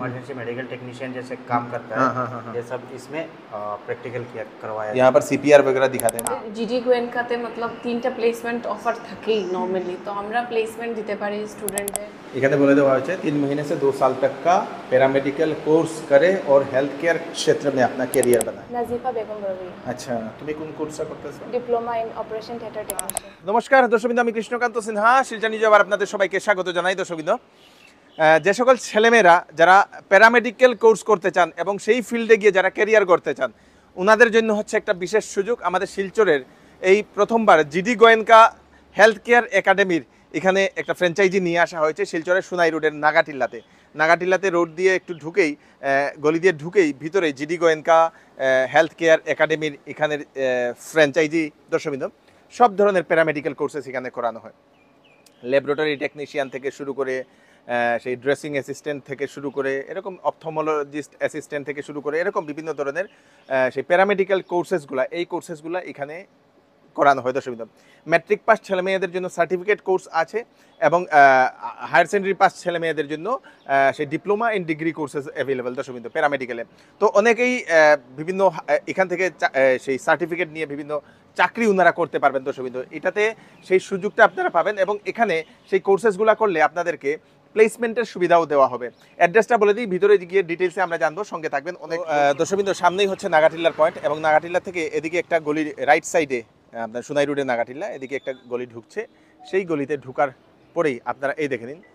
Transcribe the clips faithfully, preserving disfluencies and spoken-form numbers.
Emergency medical technician जैसे काम करता है। हाँ, हाँ, हाँ, हाँ। ये सब इसमें प्रैक्टिकल किया करवाया यहाँ पर সিপিআর वगैरह दिखाते हैं। জিডি গোয়েনকাতে মতলব তিনটা প্লেসমেন্ট অফার থাকেই নর্মালি, তো আমরা প্লেসমেন্ট দিতে পারি স্টুডেন্টদের। এখানে বলে দেওয়া হয়েছে तीन महीने से दो साल तक का पैरामेडिकल कोर्स करे और हेल्थ केयर क्षेत्र में अपना करियर बनाए। নাজিফা বেগম রবি, আচ্ছা, তুমি কোন কোর্সটা করতেছো? Diploma in operation theatre technician. নমস্কার দর্শকবৃন্দ, আমি কৃষ্ণকান্ত সিনহা শিলচর নিউজে আবার আপনাদের সবাইকে স্বাগত জানাই। দর্শকবৃন্দ, যে সকল ছেলেমেয়েরা যারা প্যারামেডিক্যাল কোর্স করতে চান এবং সেই ফিল্ডে গিয়ে যারা ক্যারিয়ার করতে চান, ওনাদের জন্য হচ্ছে একটা বিশেষ সুযোগ। আমাদের শিলচরের এই প্রথমবার জিডি গোয়েনকা হেলথ কেয়ার একাডেমির এখানে একটা ফ্র্যাঞ্চাইজি নিয়ে আসা হয়েছে শিলচরের সুনাই রোডের নাগাটিল্লাতে। নাগাটিল্লাতে রোড দিয়ে একটু ঢুকেই, গলি দিয়ে ঢুকেই ভিতরে জিডি গোয়েনকা হেলথ কেয়ার একাডেমির এখানের ফ্র্যাঞ্চাইজি। দর্শকবৃন্দ, সব ধরনের প্যারামেডিক্যাল কোর্সেস এখানে করানো হয়। ল্যাবরেটরি টেকনিশিয়ান থেকে শুরু করে সেই ড্রেসিং অ্যাসিস্ট্যান্ট থেকে শুরু করে এরকম অপথমোলজিস্ট অ্যাসিস্ট্যান্ট থেকে শুরু করে এরকম বিভিন্ন ধরনের সেই প্যারামেডিক্যাল কোর্সেসগুলো এই কোর্সেসগুলো এখানে করানো হয়। দর্শকবৃন্দ, ম্যাট্রিক পাস ছেলে মেয়েদের জন্য সার্টিফিকেট কোর্স আছে এবং হায়ার সেকেন্ডারি পাস ছেলে মেয়েদের জন্য সেই diploma in degree courses available. দর্শকবৃন্দ, প্যারামেডিক্যালে তো অনেকেই বিভিন্ন এখান থেকে সেই সার্টিফিকেট নিয়ে বিভিন্ন চাকরি ওনারা করতে পারবেন। দর্শকবৃন্দ, এটাতে সেই সুযোগটা আপনারা পাবেন এবং এখানে সেই কোর্সেসগুলো করলে আপনাদেরকে প্লেসমেন্টের সুবিধাও দেওয়া হবে। অ্যাড্রেসটা বলে দিই, ভিতরে গিয়ে ডিটেলসে আমরা জানবো, সঙ্গে থাকবেন। অনেক দর্শকবৃন্দ, সামনেই হচ্ছে নাগাটিল্লার পয়েন্ট এবং নাগাটিল্লা থেকে এদিকে একটা গলির রাইট সাইডে আপনার সুনাই রোডে নাগাটিল্লা, এদিকে একটা গলি ঢুকছে। সেই গলিতে ঢুকার পরেই আপনারা এই দেখে নিন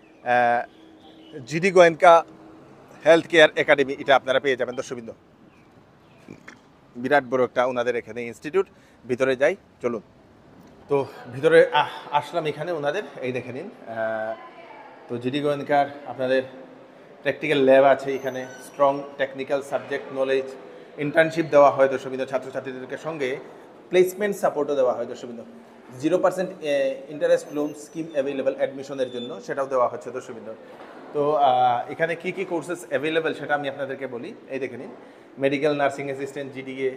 GD Goenka health care academy, এটা আপনারা পেয়ে যাবেন। দর্শকবৃন্দ, বিরাট বড় একটা ওনাদের এখানে ইনস্টিটিউট। ভিতরে যাই, চলুন। তো ভিতরে আসলাম, এখানে ওনাদের এই দেখে নিন। তো জিডি গোয়েনকার আপনাদের প্র্যাকটিক্যাল ল্যাব আছে এখানে, strong technical subject knowledge, internship দেওয়া হয়। দর্শকবৃন্দ, ছাত্রছাত্রীদেরকে সঙ্গে প্লেসমেন্ট সাপোর্টও দেওয়া হয়। দর্শকবৃন্দ, zero percent interest loan scheme available অ্যাডমিশনের জন্য, সেটাও দেওয়া হচ্ছে। দর্শকবৃন্দ, তো এখানে কি কি কোর্সেস অ্যাভেলেবেল সেটা আমি আপনাদেরকে বলি। এই দেখে নিন, medical nursing assistant GDA,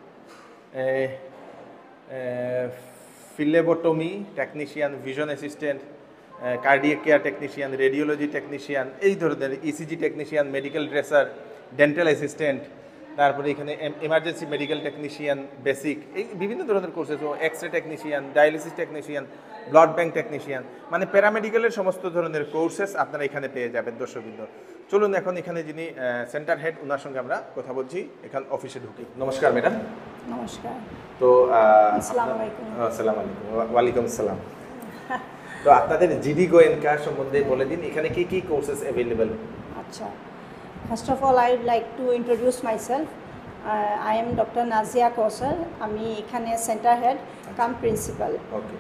phlebotomy technician, vision assistant, cardiac care technician, radiology technician, এই ধরনের ECG technician, medical dresser, dental assistant, তারপরে এখানে এমার্জেন্সি মেডিকেল টেকনিশিয়ান বেসিক, এই বিভিন্ন ধরনের কোর্সেস, ও X ray technician, dialysis technician, blood bank technician, মানে প্যারামেডিক্যালের সমস্ত ধরনের কোর্সেস আপনারা এখানে পেয়ে যাবেন। দর্শকবৃন্দ, চলুন এখন এখানে যিনি সেন্টার হেড, ওনার সঙ্গে আমরা কথা বলছি। এখান অফিসে ঢুকি। নমস্কার ম্যাডাম। নমস্কার। তো আসসালামু আলাইকুম। আসসালামু আলাইকুম। ওয়ালাইকুম আসসালাম। তো আপনাদের জিডি গোয়েনকা সম্বন্ধে বলে দিন, এখানে কি কি কোর্সেস অ্যাভেলেবল? আচ্ছা, first of all I would like to introduce myself. I am doctor Nazia Kausar. আমি এখানে centre head cum principal. Okay.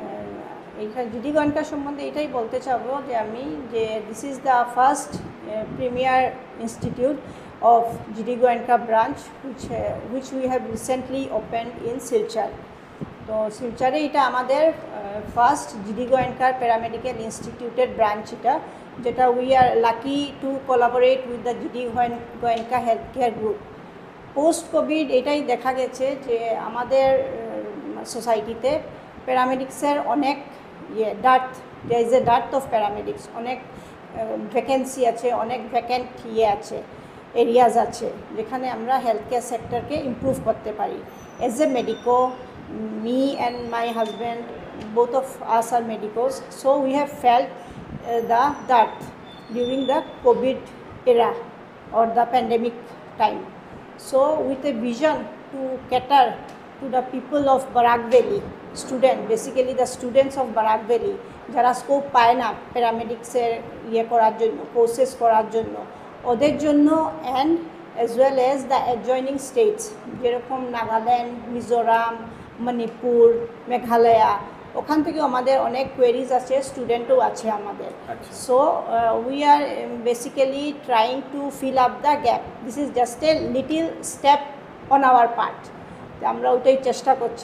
এইখানে জিডি গোয়েনকা সম্বন্ধে এটাই বলতে চাবো যে আমি যে this is the first premier institute of GD Goenka branch which uh, which we have recently opened in Silchar. তো শিলচরে এটা আমাদের ফার্স্ট জিডি গোয়েনকার প্যারামেডিক্যাল ইনস্টিটিউটের ব্রাঞ্চ, এটা যেটা we are lucky to collaborate with the GD Goenka health care group. Post covid এটাই দেখা গেছে যে আমাদের সোসাইটিতে প্যারামেডিক্সের অনেক ইয়ে dearth, there is a dearth of paramedics, অনেক ভ্যাকেন্সি আছে, অনেক ভ্যাকেন্ট ইয়ে আছে, এরিয়াজ আছে যেখানে আমরা হেলথ কেয়ার সেক্টরকে ইমপ্রুভ করতে পারি। As a medico, me and my husband, both of us are medicos, so we have felt uh, the that during the COVID era or the pandemic time. So with a vision to cater to the people of Barak Valley, student basically the students of Barak Valley যারা scope পায় না প্যারামেডিক্সের ইয়ে করার জন্য, courses করার জন্য, ওদের জন্য, and as well as the adjoining states যেরকম নাগাল্যান্ড, মিজোরাম, মণিপুর, মেঘালয়া, ওখান থেকেও আমাদের অনেক কোয়েরিজ আছে, স্টুডেন্টও আছে আমাদের। So we are basically trying to fill up the gap. This is just a little step on our part. আমরা ওইটাই চেষ্টা করছি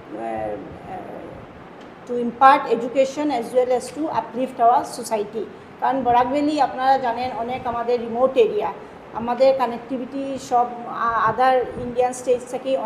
to impart education as well as to uplift our society. কারণ বরাক ভ্যালি আপনারা জানেন অনেক আমাদের রিমোট এরিয়া, আমাদের কানেক্টিভিটি সব আদার ইন্ডিয়ান স্টেটস থেকে অনেক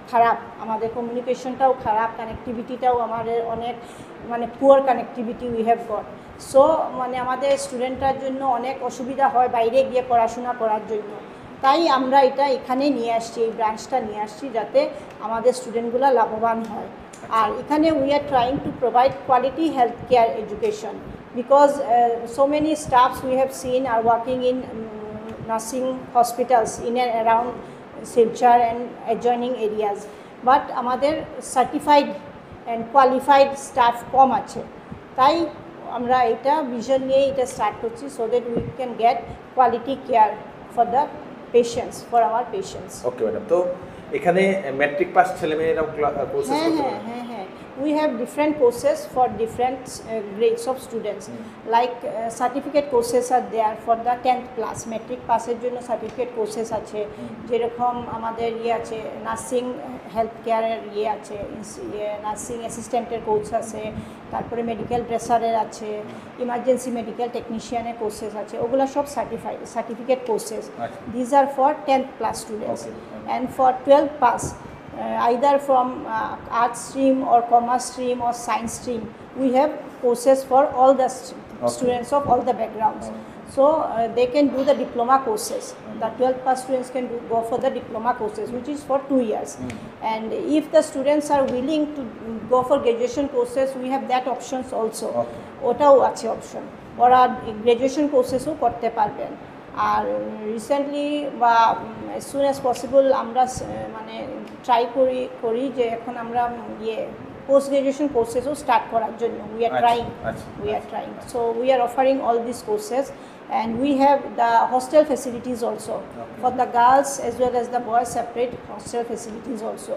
খারাপ, আমাদের কমিউনিকেশনটাও খারাপ, কানেক্টিভিটিটাও আমাদের অনেক মানে poor connectivity we have got. So মানে আমাদের স্টুডেন্টটার জন্য অনেক অসুবিধা হয় বাইরে গিয়ে পড়াশোনা করার জন্য। তাই আমরা এটা এখানে নিয়ে আসছি, এই ব্রাঞ্চটা নিয়ে আসছি যাতে আমাদের স্টুডেন্টগুলো লাভবান হয়। আর এখানে we are trying to provide quality health care education because so many staffs we have seen are working in nursing hospitals in and around Silchar and adjoining areas, but আমাদের সার্টিফাইড অ্যান্ড কোয়ালিফাইড স্টাফ কম আছে। তাই আমরা এটা vision নিয়ে এটা start করছি so that we can get quality care for the patients, for our patients. Okay madam, তো এখানে ম্যাট্রিক পাস ছেলেমেয়েরাও কোর্সেস হ্যাঁ করতে হ্যাঁ পারে? হ্যাঁ হ্যাঁ we have different courses for different uh, grades of students. mm. like uh, certificate courses are there for the tenth class, metric passer জন্য certificate courses আছে, যেরকম আমাদের ইয়ে আছে নার্সিং হেলথ কেয়ারের ইয়ে আছে, নার্সিং অ্যাসিস্ট্যান্টের কোর্স আছে, তারপরে মেডিকেল ড্রেসারের আছে, ইমার্জেন্সি মেডিকেল টেকনিশিয়ানের কোর্সেস আছে, ওগুলো সব certified certificate courses. These are for tenth class students and for twelve pass Uh, either from uh, art stream or commerce stream or science stream, we have courses for all the st okay. students of all the backgrounds. Okay. So uh, they can do the diploma courses. Okay. The twelfth pass students can do, go for the diploma courses, which is for two years. Mm. And if the students are willing to go for graduation courses, we have that options also. Otao ache option. Ora graduation courses o korte parben. আর recently বা as soon as possible আমরা মানে try করি করি যে এখন আমরা ইয়ে পোস্ট গ্রাজুয়েশন কোর্সেসও স্টার্ট করার জন্য we are trying we are trying so we are offering all this courses and we have the hostel facilities also for the girls as well as the boys, separate hostel facilities also.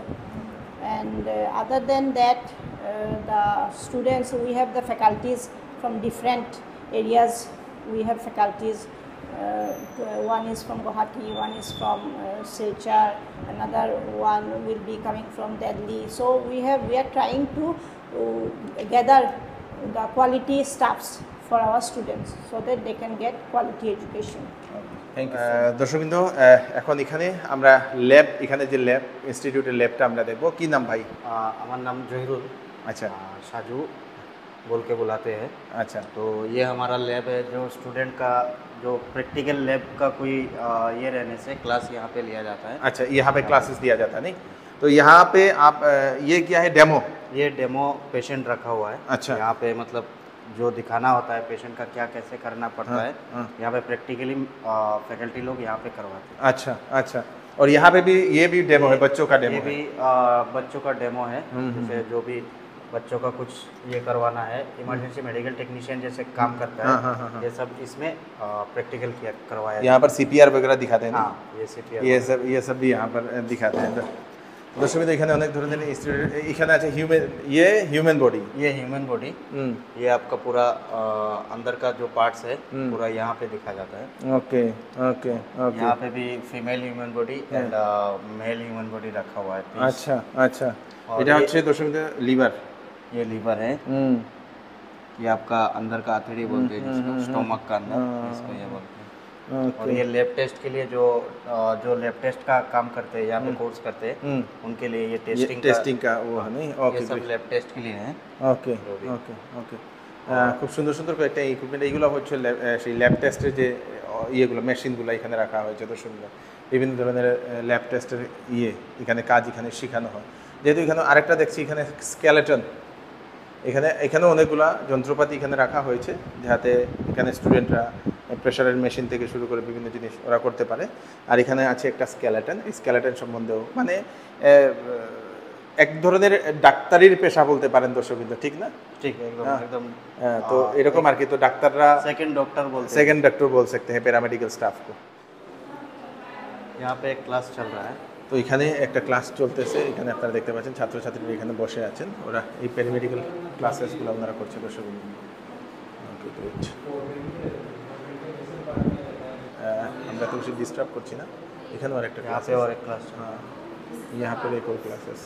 And uh, other than that, uh, the students, we have the faculties from different areas. We have faculties. Uh, one is from Guwahati, one is from uh, Silchar, another one will be coming from Delhi. So we have we are trying to uh, gather the quality staffs for our students so that they can get quality education. Thank you. দর্শকবৃন্দ, এখন এখানে আমরা lab, এখানে যে lab ইনস্টিটিউটের ল্যাবটা আমরা দেখবো। কি নাম ভাই? हमारा नाम जहीरुल, अच्छा साजू बोल के बुलाते हैं। अच्छा, तो ये हमारा लैब है जो स्टूडेंट का जो प्रैक्टिकल लैब का कोई आ, ये रहने से क्लास यहाँ पे लिया जाता है। अच्छा, यहाँ पे क्लासेस दिया जाता है नहीं? तो यहाँ पे आप ये क्या है, डेमो? ये डेमो पेशेंट रखा हुआ है। अच्छा, यहाँ पे मतलब जो दिखाना होता है पेशेंट का क्या कैसे करना पड़ता हाँ, है, हाँ। यहाँ पे प्रैक्टिकली फैकल्टी लोग यहाँ पे करवाते हैं। अच्छा अच्छा, और यहाँ पे भी ये भी डेमो है, बच्चों का डेमो ये है? भी आ, बच्चों का डेमो है। जैसे जो भी बच्चों का कुछ ये करवाना है, इमरजेंसी मेडिकल टेक्नीशियन जैसे काम करता है, हाँ, हाँ, हाँ, हाँ। ये सब इसमें प्रैक्टिकल किया करवाया। यहाँ पर सीपीआर वगैरह दिखाते हैं ना? हाँ, ये सीपीआर ये सब ये सब भी यहाँ पर दिखाते हैं। দর্শকবৃন্দ, এখানে অনেক ধরনের ইনস্টিটিউট, এখানে আছে হিউম্যান, ये ह्यूमन बॉडी, ये ह्यूमन बॉडी, ये आपका पूरा आ, अंदर का जो पार्ट्स है पूरा यहाँ पे दिखा जाता है। ओके ओके ओके, यहाँ पे भी female human body and male human body रखा हुआ है। अच्छा अच्छा, এটা হচ্ছে দর্শকবৃন্দ লিভার, ये लीवर है, ये आपका अंदर का आंतड़ी बोलते हैं जिसको, स्टोमक का अंदर इसको ये बोलते हैं। और ये लैब टेस्ट के लिए जो जो लैब टेस्ट का काम करते हैं यहाँ पे कोर्स करते हैं उनके लिए ये टेस्टिंग टेस्टिंग का वो है नहीं? ओके, ये सब लैब टेस्ट के लिए है। ওকে ওকে ওকে, খুব সুন্দর সুন্দর কয়েকটা ইকুইপমেন্ট, এইগুলো হচ্ছে সেই ল্যাব টেস্টের যে ইয়েগুলো, মেশিনগুলো এখানে রাখা হয়েছে দর্শকবৃন্দ। বিভিন্ন ধরনের ল্যাব টেস্টের ইয়ে এখানে কাজ এখানে শেখানো হয়। যেহেতু এখানে আরেকটা দেখছি এখানে স্কেলেটন, এখানে এখানেও অনেকগুলা যন্ত্রপাতি এখানে রাখা হয়েছে যাতে এখানে স্টুডেন্টরা প্রেশারের মেশিন থেকে শুরু করে বিভিন্ন জিনিস ওরা করতে পারে। আর এখানে আছে একটা স্কেলেটন, এই স্কেলেটন সম্বন্ধেও মানে এক ধরনের ডাক্তারির পেশা বলতে পারেন দর্শকবৃন্দ, ঠিক না? ठीक है, एकदम एकदम। তো এরকম আর কি, তো ডাক্তাররা सेकंड डॉक्टर बोलते हैं, सेकंड डॉक्टर बोल सकते हैं पैरामेडिकल स्टाफ को। यहाँ पे एक क्लास चल रहा है। তো এখানে একটা ক্লাস চলতেছে, এখানে আপনারা দেখতে পাচ্ছেন ছাত্রছাত্রীরা এখানে বসে আছেন, ওরা এই প্যারামেডিক্যাল ক্লাসেসগুলো ওনারা করছে দর্শকবৃন্দ। ওকে গ্রেট, আমরা তো বেশি ডিস্টার্ব করছি না। এখানেও আরেকটা यहाँ ক্লাস पे और एक क्लास चल रहा है। है, यहाँ पर एक और क्लासेस।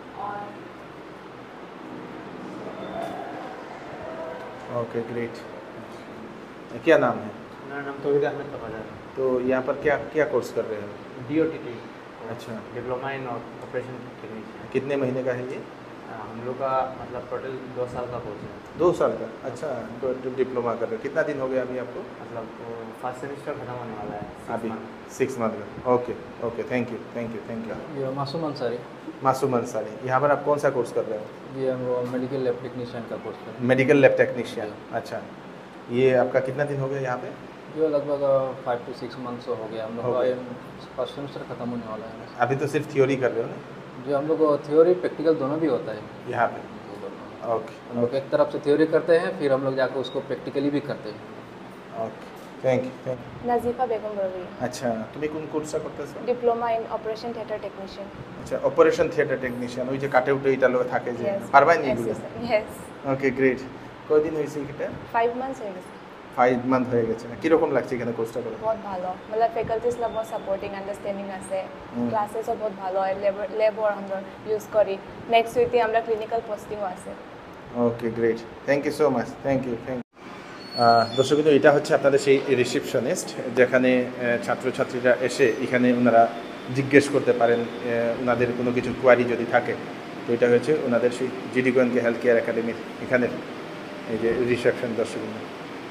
ओके ग्रेट, क्या नाम है? मेरा नाम तौहीद अहमद तबाजा है। तो यहाँ पर क्या क्या कोर्स कर रहे हो? डी ओ टी टी अच्छा, डिप्लोमा इन ऑपरेशन टेक्नीशियन। कितने महीने का है ये? हम लोग का मतलब टोटल दो साल का कोर्स है। दो साल का? अच्छा, तो तो डिप्लोमा कर रहे हो। कितना दिन हो गया अभी आपको? मतलब फर्स्ट सेमेस्टर खत्म होने वाला है six अभी month। सिक्स मंथ का। Okay okay, thank you thank you thank you. ये मासूम अंसारी। मासूम अंसारी, यहाँ पर आप कौन सा कोर्स कर रहे हो? ये हम वो मेडिकल लैब टेक्नीशियन का कोर्स कर मेडिकल लैब टेक्नीशियन। अच्छा, ये आपका कितना दिन हो गया यहाँ पे? जो लगभग फाइव टू सिक्स मंथ्स हो गया हम लोग हो का। गया। फर्स्ट सेमेस्टर खत्म होने वाला है। अभी तो सिर्फ थ्योरी कर रहे हो ना जो हम लोग थ्योरी प्रैक्टिकल दोनों भी होता है यहाँ पे? ये दोनों। ओके हम लोग एक तरफ से थ्योरी करते हैं, फिर हम लोग जाकर उसको प्रैक्टिकली भी करते हैं। Okay, thank you thank you. Nazifa Begum Ravi, अच्छा, तुम्ही কোন কোর্সটা করতেছো? Diploma in operation theatre technician. আচ্ছা, অপারেশন থিয়েটার টেকনিশিয়ান, ওই যে কাটে উঠে এটা লোক থাকে যে Yes. পারবাই নি এগুলো? Yes, okay great. কয়দিন হয়েছে এটা? ফাইভ মান্থস হয়ে গেছে। ফাইভ মান্থ হয়ে গেছে না? কীরকম লাগছে এখানে কোর্সটা করে? বহুত ভালো, मतलब ফ্যাকাল্টিসরা বহুত সাপোর্টিং আন্ডারস্ট্যান্ডিং আছে, হুম। ক্লাসেসও বহুত ভালো হয়, ল্যাব ল্যাবও আমরা ইউজ করি। নেক্সট উইকে আমরা ক্লিনিক্যাল পোস্টিংও আছে। Okay great, thank you so much, thank you thank দর্শক বিন্দু, এটা হচ্ছে আপনাদের সেই রিসেপশনিস্ট, যেখানে আহ, ছাত্রছাত্রীরা এসে এখানে ওনারা জিজ্ঞেস করতে পারেন আহ, ওনাদের কোনো কিছু কোয়ারি যদি থাকে। তো এটা হচ্ছে ওনাদের সেই জিডি গোয়েঙ্কা হেলথ কেয়ার একাডেমির এখানের এই যে রিসেপশন। দর্শক বিন্দু,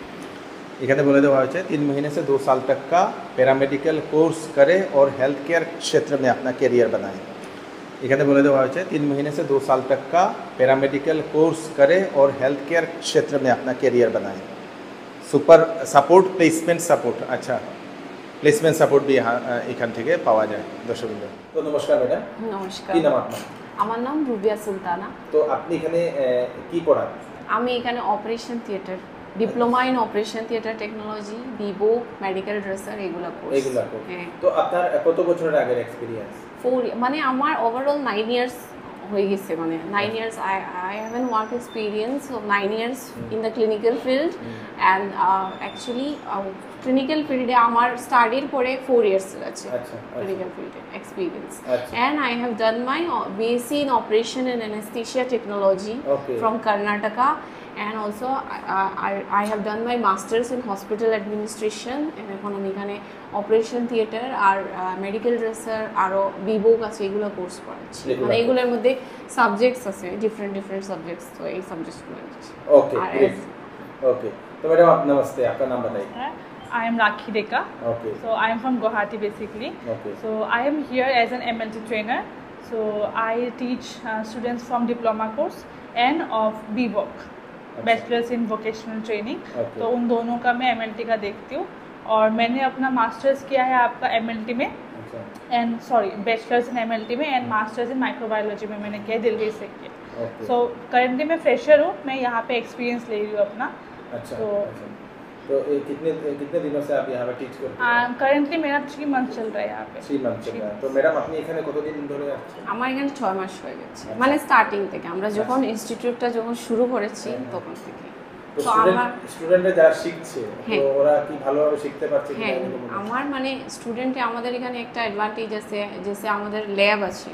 এখানে বলে দেওয়া হয়েছে तीन महीने से दो साल तक का पैरामेडिकल कोर्स करें और हेल्थ केयर क्षेत्र में अपना करियर बनाएं। এখানে বলে দেওয়া হয়েছে तीन महीने से दो साल तक का पैरामेडिकल कोर्स करें और हेल्थ केयर क्षेत्र में अपना करियर बनाएं। सुपर सपोर्ट प्लेसमेंट सपोर्ट, अच्छा प्लेसमेंट सपोर्ट भी यहाँ এখান থেকে পাওয়া যায়। দর্শক বিন্দু, তো নমস্কার ম্যাডাম, নমস্কার, কি নাম আপনার? আমার নাম রুবিয়া সুলতানা। তো আপনি এখানে কি পড়ান? আমি এখানে operation theatre, diploma in operation theatre technology, বিবো, মেডিকেল ড্রেসার এগুলো কোর্স। এগুলা কোর্স। হ্যাঁ, তো আপনার কত বছরের আগের এক্সপিরিয়েন্স? ফোর, মানে আমার ওভারঅল নাইন ইয়ার্স হয়ে গেছে, মানে nine years I I have an work experience of nine years in the clinical field and actually clinical ফিল্ডে আমার স্টাডির পরে ফোর ইয়ার্স আছে আচ্ছা clinical field experience. আচ্ছা। And I have done my uh, B S c in Operation and Anesthesia Technology Okay. from Karnataka, and also uh, I, I have done my Masters in Hospital Administration and Economic and Operation Theatre আর medical dresser আরও বিবো কাছে এগুলো course করাচ্ছি। এগুলো মানে এগুলোর মধ্যে সাবজেক্টস আছে, ডিফারেন্ট ডিফারেন্ট সাবজেক্টস, তো এই সাবজেক্টসগুলো আছে। Okay great, okay. तो मैडम आप नमस्ते, आपका नाम बताइए। I am Rakhi Deka. Okay So I am from Guwahati basically. Okay So I am here as an M L T trainer. So I teach uh, students from diploma course and of B Voc, Bachelor's in Vocational Training. Okay. तो उन दोनों का मैं M L T का देखती हूँ, और मैंने अपना मास्टर्स किया है आपका M L T में अच्छा and sorry bachelors in M L T में एंड मास्टर्स इन माइक्रोबायोलॉजी में मैंने किया दिल्ली से किया। ओके सो करेंटली मैं फ्रेशर हूँ, मैं यहाँ पे एक्सपीरियंस ले रही हूँ अपना। अच्छा तो अच्छा। तो ये कितने कितने दिनों से आप यहाँ पे टीच करते हैं? কারেন্টলি मेरा थ्री मंथ चल रहा है यहाँ पे। থ্রি মান্থ চলে। তো ম্যাডাম আপনি এখানে কতদিন ধরে আছেন? আমার এখানে ছয় মাস হয়ে গেছে, মানে স্টার্টিং থেকে, আমরা যখন ইনস্টিটিউটটা যখন শুরু করেছি তখন থেকে। তো তো আমার স্টুডেন্টরা যারা শিখছে হ্যাঁ। তো ওরা কি ভালোভাবে শিখতে পারছে কিনা হ্যাঁ, এরকম মনে হয়? আমার মানে স্টুডেন্টে আমাদের এখানে একটা অ্যাডভান্টেজ আছে, যেসে আমাদের ল্যাব আছে,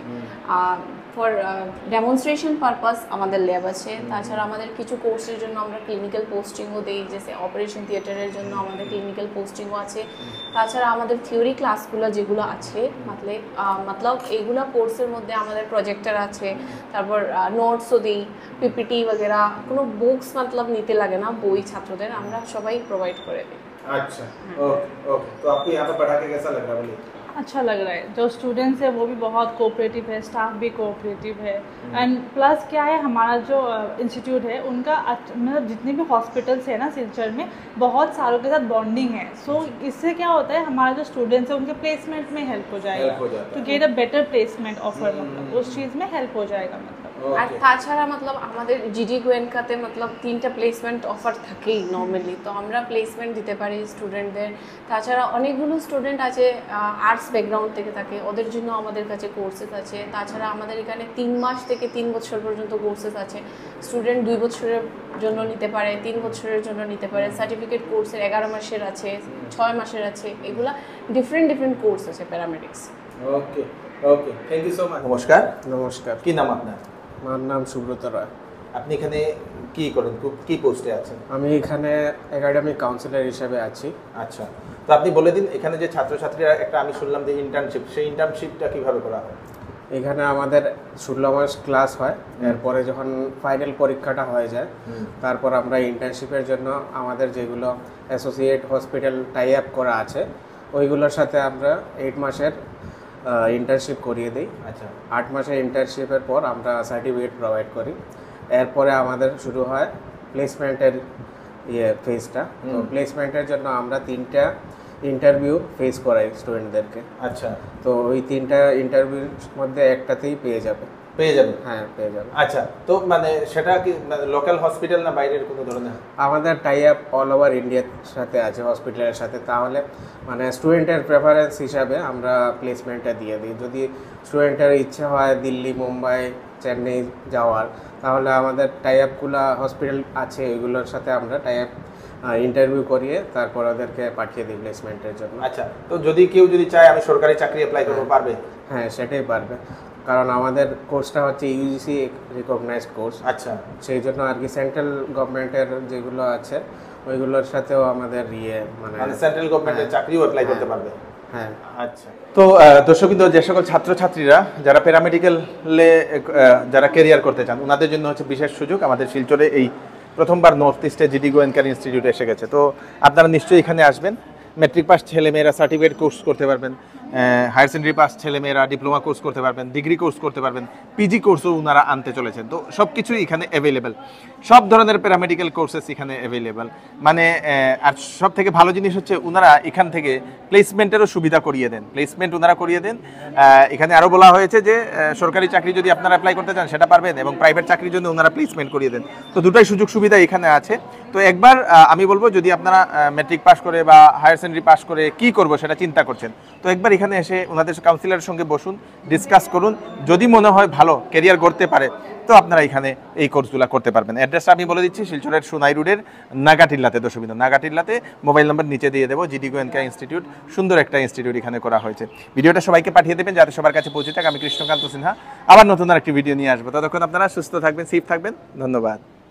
ফর ডেমনস্ট্রেশন পারপাস আমাদের ল্যাব আছে। তাছাড়া আমাদের কিছু কোর্সের জন্য আমরা ক্লিনিক্যাল পোস্টিংও দিই, যেসে অপারেশন থিয়েটারের জন্য আমাদের ক্লিনিক্যাল পোস্টিংও আছে। তাছাড়া আমাদের থিওরি ক্লাসগুলো যেগুলো আছে, মতলব মতলব এইগুলো কোর্সের মধ্যে আমাদের প্রজেক্টর আছে, তারপর নোটসও দিই, পিপিটি वगैरह, কোনো বুকস মতলব নিতে লাগে না, বই ছাত্রদের আমরা সবাই প্রোভাইড করে দিই। अच्छा ओके ओके। तो आपको यहाँ पे पढ़ा के कैसा लग रहा है बोलिए? अच्छा लग रहा है, जो स्टूडेंट्स है वो भी बहुत कोऑपरेटिव है, स्टाफ भी कोऑपरेटिव है, एंड प्लस क्या है हमारा जो इंस्टीट्यूट है उनका अच- मतलब जितने भी हॉस्पिटल्स है ना सिलचर में, बहुत सारों के साथ बॉन्डिंग है। सो इससे क्या होता है हमारा जो स्टूडेंट्स है उनके प्लेसमेंट में हेल्प हो जाएगा, Help हो जाता टू है। Get a better placement offer, मतलब उस चीज़ में हेल्प हो जाएगा मतलब। আর তাছাড়া মতলব আমাদের জিডি গোয়েনকাতে মতলব তিনটা প্লেসমেন্ট অফার থাকেই নর্মালি, তো আমরা প্লেসমেন্ট দিতে পারি স্টুডেন্টদের। তাছাড়া অনেকগুলো স্টুডেন্ট আছে আর্টস ব্যাকগ্রাউন্ড থেকে থাকে, ওদের জন্য আমাদের কাছে কোর্সেস আছে। তাছাড়া আমাদের এখানে তিন মাস থেকে তিন বছর পর্যন্ত কোর্সেস আছে। স্টুডেন্ট দুই বছরের জন্য নিতে পারে, তিন বছরের জন্য নিতে পারে। সার্টিফিকেট কোর্সের এগারো মাসের আছে, ছয় মাসের আছে, এগুলা ডিফারেন্ট ডিফারেন্ট কোর্স আছে paramedics. Okay okay, thank you so much. नमस्कार নমস্কার, কি নাম আপনার? আমার নাম সুব্রত রায়। আপনি এখানে কি করেন, কু- কি পোস্টে আছেন? আমি এখানে একাডেমিক কাউন্সিলর হিসেবে আছি। আচ্ছা, তো আপনি বলে দিন এখানে যে ছাত্রছাত্রীরা একটা, আমি শুনলাম যে ইন্টার্নশিপ, সেই ইন্টার্নশিপটা কিভাবে করা হয়? এখানে আমাদের ষোলো মাস ক্লাস হয়, এরপরে যখন ফাইনাল পরীক্ষাটা হয়ে যায় তারপর আমরা ইন্টার্নশিপের জন্য আমাদের যেগুলো অ্যাসোসিয়েট হসপিটাল টাই আপ করা আছে ওইগুলোর সাথে আমরা এইট মাসের ইন্টার্নশিপ করিয়ে দিই। আচ্ছা, আট মাসের ইন্টার্নশিপের পর আমরা সার্টিফিকেট প্রোভাইড করি। এরপরে আমাদের শুরু হয় প্লেসমেন্টের ইয়ে ফেজটা। তো প্লেসমেন্টের জন্য আমরা তিনটা ইন্টারভিউ ফেস করাই স্টুডেন্টদেরকে। আচ্ছা, তো ওই তিনটা ইন্টারভিউর মধ্যে একটাতেই পেয়ে যাবে। পেয়ে যাবেন? হ্যাঁ, পেয়ে যাবে। আচ্ছা, তো মানে সেটা কি লোকাল হসপিটাল না বাইরের কোনো ধরনের? আমাদের টাই আপ অল ওভার ইন্ডিয়ার সাথে আছে, হসপিটালের সাথে। তাহলে মানে স্টুডেন্টের প্রেফারেন্স হিসাবে আমরা প্লেসমেন্টটা দিয়ে দিই। যদি স্টুডেন্টের ইচ্ছে হয় দিল্লি, মুম্বাই, চেন্নাই যাওয়ার, তাহলে আমাদের টাই আপগুলো হসপিটাল আছে, ওইগুলোর সাথে আমরা টাই আপ ইন্টারভিউ করিয়ে তারপর ওদেরকে পাঠিয়ে দিই প্লেসমেন্টের জন্য। আচ্ছা, তো যদি কেউ যদি চায় আমি সরকারি চাকরি অ্যাপ্লাই করবো, পারবে? হ্যাঁ, সেটাই পারবে, কারণ আমাদের কোর্সটা হচ্ছে ইউজিসি রিকগনাইজড কোর্স। আচ্ছা, সেই জন্য আর কি সেন্ট্রাল গভর্নমেন্টের যেগুলো আছে ওইগুলোর সাথেও আমাদের ইয়ে মানে মানে সেন্ট্রাল গভর্নমেন্টের চাকরিও অ্যাপ্লাই করতে পারবে? হ্যাঁ। আচ্ছা, তো দর্শকবৃন্দ, যে সকল ছাত্রছাত্রীরা যারা প্যারামেডিক্যালে যারা ক্যারিয়ার করতে চান ওনাদের জন্য হচ্ছে বিশেষ সুযোগ। আমাদের শিলচরে এই প্রথমবার নর্থ ইস্টে জিডি গোয়েঙ্কার ইনস্টিটিউট এসে গেছে। তো আপনারা নিশ্চয়ই এখানে আসবেন। মেট্রিক পাস ছেলেমেয়েরা সার্টিফিকেট কোর্স করতে পারবেন, হায়ার সেকেন্ডারি পাস ছেলেমেয়েরা ডিপ্লোমা কোর্স করতে পারবেন, ডিগ্রি কোর্স করতে পারবেন, পিজি কোর্সও ওনারা আনতে চলেছেন। তো সব কিছুই এখানে অ্যাভেলেবেল, সব ধরনের প্যারামেডিক্যাল কোর্সেস এখানে অ্যাভেলেবেল। মানে আর সব থেকে ভালো জিনিস হচ্ছে ওনারা এখান থেকে প্লেসমেন্টেরও সুবিধা করিয়ে দেন, প্লেসমেন্ট ওনারা করিয়ে দেন। এখানে আরও বলা হয়েছে যে সরকারি চাকরি যদি আপনারা অ্যাপ্লাই করতে চান সেটা পারবেন, এবং প্রাইভেট চাকরির জন্য ওনারা প্লেসমেন্ট করিয়ে দেন। তো দুটাই সুযোগ সুবিধা এখানে আছে। তো একবার আমি বলবো, যদি আপনারা মেট্রিক পাস করে বা হায়ার সেকেন্ডারি পাস করে কি করব সেটা চিন্তা করছেন, তো একবার এখানে এসে ওনাদের কাউন্সিলরের সঙ্গে বসুন, ডিসকাস করুন। যদি মনে হয় ভালো ক্যারিয়ার গড়তে পারে তো আপনারা এখানে এই কোর্সগুলো করতে পারবেন। অ্যাড্রেসটা আমি বলে দিচ্ছি, শিলচরের সোনাই রোডের নাগাটিল্লাতে, দর্শকবৃন্দ নাগাটিল্লাতে। মোবাইল নাম্বার নিচে দিয়ে দেবো। জিডি গোয়েঙ্কা ইনস্টিটিউট, সুন্দর একটা ইনস্টিটিউট এখানে করা হয়েছে। ভিডিওটা সবাইকে পাঠিয়ে দেবেন যাতে সবার কাছে পৌঁছে থাকে। আমি কৃষ্ণকান্ত সিনহা আবার নতুন আর একটি ভিডিও নিয়ে আসবো। ততক্ষণ আপনারা সুস্থ থাকবেন, সেফ থাকবেন। ধন্যবাদ।